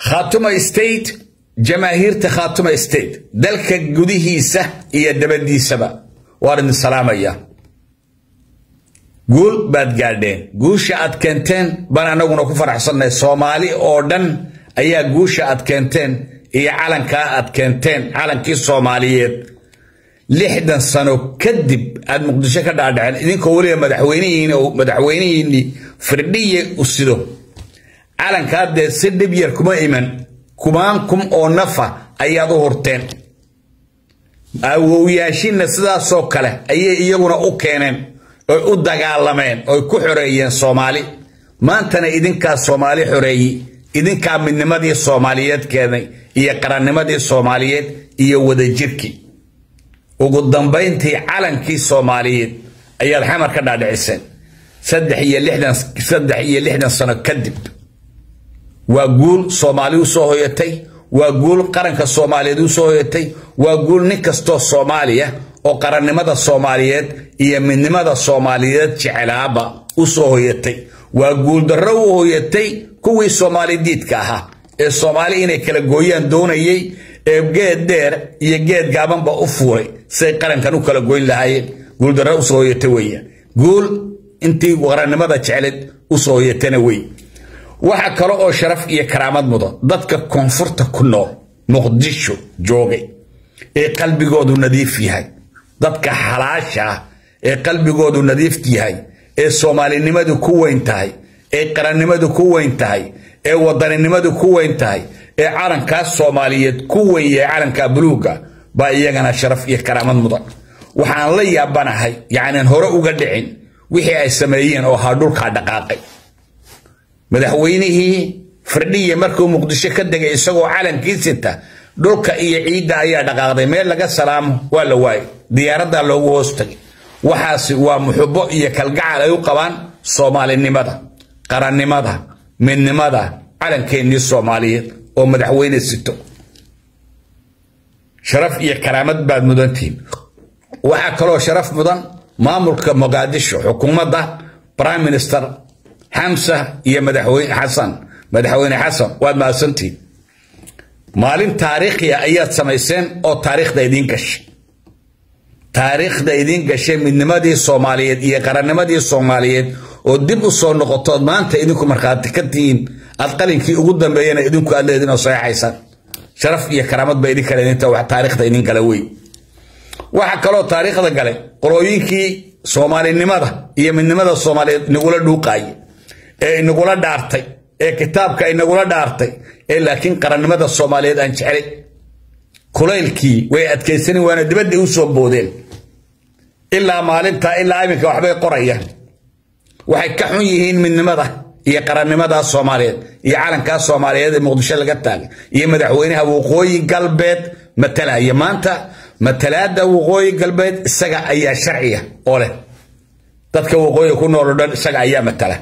خاتمة ستيت جماهير خاتمة ستيت دلك جوديه سه يدبدي سبا وارن السلام يا قول بعد قاعدين قول شعاد كنتين بنا نقول كفر حصلنا الصومالي أردن أيها قول شعاد كنتين هي علن كات كنتين علن كي الصوماليات لحدا سنة كذب المقدسة كذا عن إذن كولي مدحوينين أو مدحوينين فردية أسدو علن كات سد بيركم إيمان كمانكم أو نفع أي ظهرتين أو ياشين نسدا سوكله أي يجونا أوكينن أو دجالمين أو كحريين صومالي ما أنتنا إذن كصومالي حريي إذن كان من نمدي الصوماليات كذا يقرن نمدي الصوماليات يود جيركي وقدام بينتي علن كي الصوماليات أي الحمر كذا دعسن صدق هي لحدا سنة كذب وأقول صومالي وصهيتي وأقول قرنك الصومالي وصهيتي وأقول نكستو صومالية وقرن نمدي الصوماليات هي من نمدي الصوماليات شعلابا وصهيتي وأقول درو هيتي كوي صومالي ديت كاها الصومالي إنك كالجويان دون يي بجد دير يجد جابن بأفوري سيقرن كانوا كالجوين لهاي قول درو صهيتي ويا قول أنتي وقرن نمدي شعلت وصهيتي وي waxa kale oo sharaf iyo karaamad mudan dadka koonfurta ku nool muqdisho joogay ee qalbigoodu nadiif yahay dadka xalaasha ee qalbigoodu nadiif yahay ee Soomaalinimadu ku weyn tahay ee qarannimadu ku weyn tahay ee wadaninimadu ku weyn tahay ee calanka Soomaaliyeed ku weyn yahay calanka buluuga ba iyagana sharaf iyo karaamad mudan waxaan la yaabanahay yaani hore uga dhicin wixii ay sameeyeen oo hadhulka dhaqaaqay madaxweynihii fardhiye markuu muqdisho ka degay isagoo calankiisita dhulka iyo ciidda ayaa dhaqaaqday meel laga salaamo waa la waay diyaaradda loogu hoostay waxaasi waa muxubbo iyo kalgacal ay u qabaan Soomaalinimada qarannimada midnimada calankeenii Soomaaliyeed oo madaxweyne sito sharaf iyo karaamad baad mudantiin waxa kaloo sharaf mudan maamulka Mogadisho xukuumadda prime minister حمزة يا مدحوين حسن واد ما سنتي مالين تاريخي أيات سميسين أو تاريخ دا يدين قش من نمدي الصوماليات يا قرن نمدي الصوماليات ودب الصون نقطات ما أنت إذنكم مرخات كتين أتقلين كي قدام بينا إذنكم الله يدين صحيح حسن شرف يا كرامات بيدي كلا أنت وتاريخ دا يدين كلاوي وحكلو تاريخ دا قال قروين كي صومالي نمدا يا من نمدا الصوماليات نقول دوقاي نقول دارتي كتابك نقول دارتي لكن قرنمدا الصوماليات أن شعري كليلكي ويأتكيسني وأنا دبدي وصوب بودين إلا مالنتا إلا أيمك وحبي قرية وحكحون يهين من نمدا هي قرنمدا الصوماليات هي عالم كاس الصوماليات المقدشة لقتاك هي مدحوينها وقوي قلبت مثلا هي مانتا مثلا وقوي قلبت السجع أي شرعية أوله تذكر وقوي يكونوا ردان السجع أيام مثلا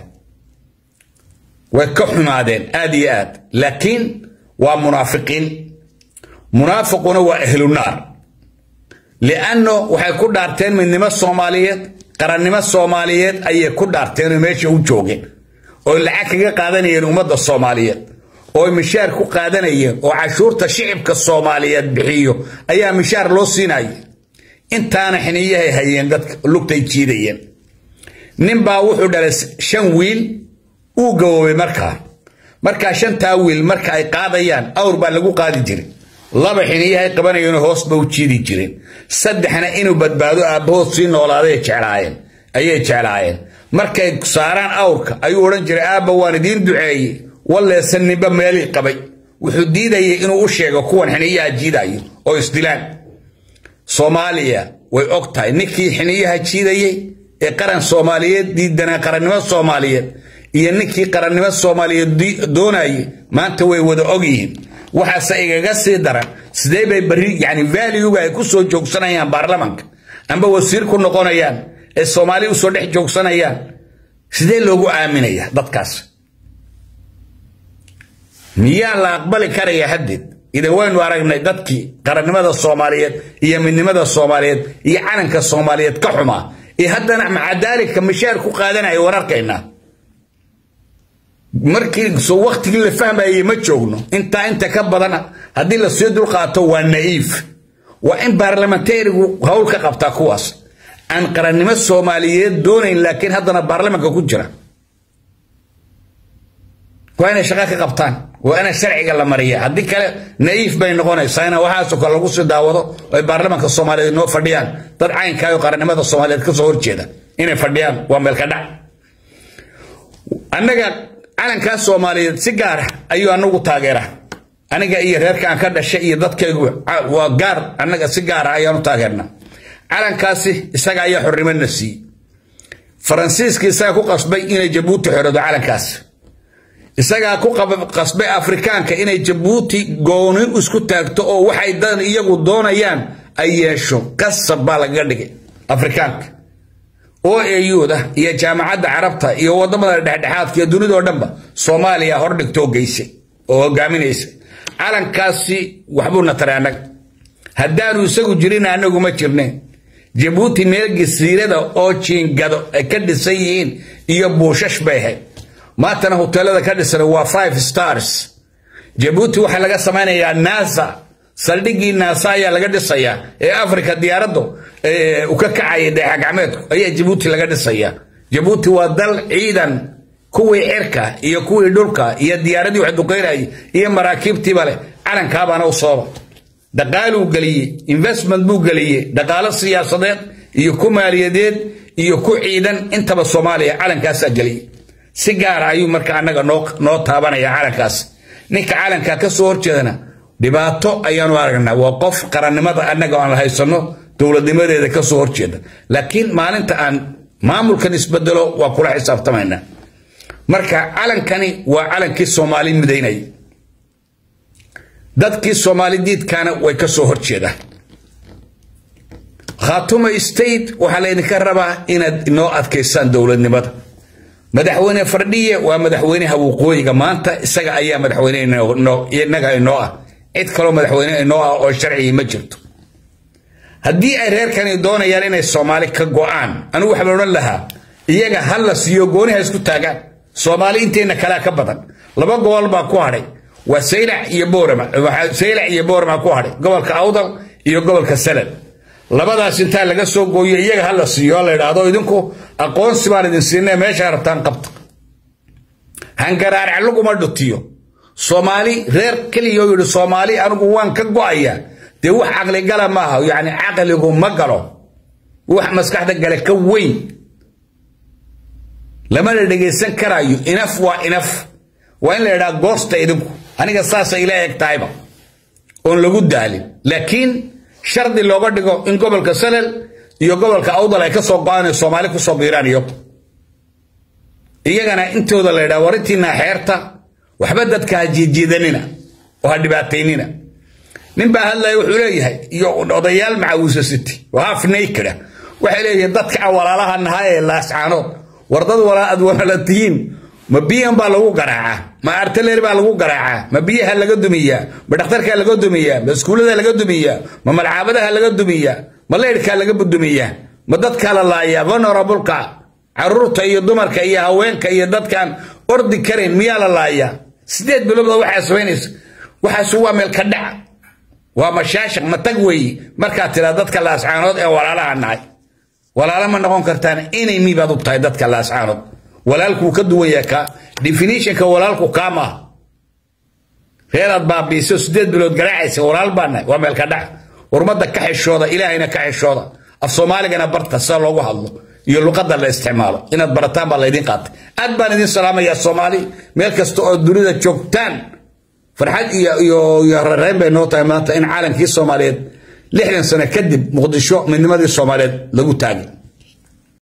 وكحن عادين آديات لكن ومنافقين منافقون وأهل النار لأنه وحيكون دارتين من نما الصوماليات قرن نما الصوماليات أي يكون دارتين وماشي وجوجين والعكية قادنية الأمة الصوماليات ومشاركو قادنية وعشورة الشعب كالصوماليات بحيو أي مشار لو سيناي انت أنا حنية هيين قد لقتي تشيدين نمبا وحو درس شنويل uu gawoway marka shanta wiil marka ay qaadayaan awr baa lagu qaadi jiray laba xiniyahay qabanayeen hoos baa u jiidi jireen saddexna inuu badbaado aabahood si noolaaday jeclaayeen markay saaraan awrka ayuu oran jiray aaba waan idin duceeyay walla sanniba meel qabay wuxuu diidayay inuu u sheego kuwan xiniyaha jiidayo oo isdilaan Soomaaliya way ogtahay ninkii xiniyaha jiidayay ee qaran Soomaaliyeed diidana qarannimo Soomaaliyeed iyo ninkii qarannimo Soomaaliyeed doonay maanta way wada ogyihiin waxa saygaga sii daran sidee bay bari yani value ay ku soo joogsanayaan baarlamaanka amba wasiir ku noqonayaan ee Soomaaliya u soo dhex joogsanayaan sidee loogu aaminaya dadkaas miyaa la aqbali karaya hadid idan waynu aragnay dadkii qarannimada Soomaaliyeed iyo midnimada Soomaaliyeed iyo calanka Soomaaliyeed ka xumaa ee haddana maca dalika mishaar ku qaadanay wararkeena markii soo waqtigii la fahmayay ma joogno inta ka badana hadii la soo dul qaato waa naiif waa in baarlamantarigu hawl ka qabta kuwaas aan qarannimo Soomaaliyeed doonayn laakiin haddana baarlamanka ku jira waa inay shaqo ka qabtaan waa in sharciga la mariyo hadii kale naiif bay noqonaysaa waxa soo kale lagu soo daawado ay baarlamanka Soomaaliyeed noo fadhiyaan dad caynkaayo qarannimada Soomaaliyeed ka soo horjeeda inay fadhiyaan waa meel ka dhac annaga calanka Soomaaliyeed si gaar ah ayuu anagu taageeraa aniga iyo reerka aan ka dhashay iyo dadkaygu waa gaar annaga si gaar ah ayaan taageernaa calankaasi isaga ayaa xornimada si Faransiiska isaga ku qasbay inay Djibouti xorado calankaas isaga ku qasbay Afrikaanka inay Djibouti gooni isku taagto oo waxay dan iyagu doonayaan ay yeesho qasab baa laga dhigay Afrikaanka oo ayuuda iyo jaamacadda Carabta iyo wadamada dhexdhexaadka ee dunida oo dhanba Soomaaliya hor dhigto geysay oo hogaaminaysa calankaasi waxbuu na taraanag haddaanu isagu jirin anagu ma jirneen Djibouti meel gasiirada oo jiingado ay ka dhisan yihiin iyo buushash bay ahayd maantana hoteelada ka dhisan waa 5 stars Djibouti waxa laga samaynayaa NASA saldhigii NASA ayaa laga dhisayaa ee Afrika diyaaraddu u ka kacay dayax gacmeedku ayaa Djibouti laga dhisayaa Djibouti waa dal ciidan kuwii cirka iyo kuwii dhulka iyo diyaaradii wax duqeynay iyo maraakiibtii bale calanka baana u soo dhaqaalu galiyay investment buu galiyay dhaqaale siyaasadeed iyo ku maaliyadeed iyo ku ciidan intaba Soomaaliya calankaas galiyay si gaar ah ayuu marka anaga noo taabanaya calankaas ninka calanka ka soo horjeedana dhibaato ayaanu aragnaa waa qof qarannimada anaga aan haysano dawladnimadeeda ka soo horjeeda laakiin maalinta aan maamulkan isbedelo waa kula xisaabtamaynaa marka calankani waa calankii Soomaali midaynay dadkii Soomaalidiidkana way ka soo horjeeda Khaatuma State waxa la idinka rabaa inaad noo adkeysaan dawladnimada madaxweyne Fardhiye waa madaxweynaha waqooyiga maanta isaga ayaa madaxweyne inaga inoo ah cid kale madaxweyne inoo ah oo sharci ma jirto haddii ay reerkani doonayaan inay Soomaali ka go'aan anigu waxa oran lahaa iyaga hal la siiyo gooniha isku taagaan Soomaali inteena kala ka badan laba gobol baa ku haray waa Saylac iyo Boorama ku haray gobolka Awdal iyo gobolka Salad labadaas inta laga soo gooyo iyaga hal la siiyo la yiraahdo idinku aqoonsi baan idin siinay meesha rabtaan qabta hangaraar lagu ma dhutiyo Soomaali reer kaliya oo yiri Soomaali anigu waan ka go'aya de wax aqli gala ma aha yaani aqligu ma galo wax maskaxda gala ka weyn lama la dhageysan karaayo inaf waa in la yiraahdo goosta idinku aniga saasa ilaahay taayba oo lagu daalin laakiin shardi looga dhigo in gobolka Salal iyo gobolka Awdal ay ka soo go'aan Soomaali ku soo biiraan iyagana intooda la yiraahdo warintiina xeerta waxba dadka jiidanina oo dhibaataynina nin baa hadlay wuxuu leeyahay iyo odayaal macaawisa city waa afneykada waxa leeyahay dadka walaalaha nahay laascaanood wardad walaad walaaltiin ma biyan baa lagu garaaca ma artillery baa lagu garaaca ma biyaha laga dumiyaa ma dhakhtarka laga dumiyaa ma iskuulada laga dumiyaa ma malcaabadaha laga dumiyaa ma leerka laga dumiyaa ma dadka la laaya vulnerable-ka carruurta iyo dumarka iyo haweenka iyo dadkan ordi kareen miyaa la laaya sideed bilood waxa sameynaysa waxa waa meel ka dhac waa mashaashaq ma tag way marka tira dadka laascaanood ee walaalaha nahay walaala ma noqon kartaan inay miibaad u tahay dadka laascaanood walaalku ka duwan yahay definition ka walaalku kama reerad baabiiso sideed bilood garaacaysa walaal baana waa meel ka dhac warmada ka xishooda ilaahayna ka xishooda af Soomaaligana barta sa loogu hadlo iyo luqadda la isticmaalo inaad barataan baa la idin qaatay aad baan idin salaamaya Soomaali meel kasta oo dunida joogtaan farxad iyo rareen bay noo tahay maanta in calankii Soomaaliyeed 60 sano kadib Muqdisho midnimadii Soomaaliyeed lagu taagay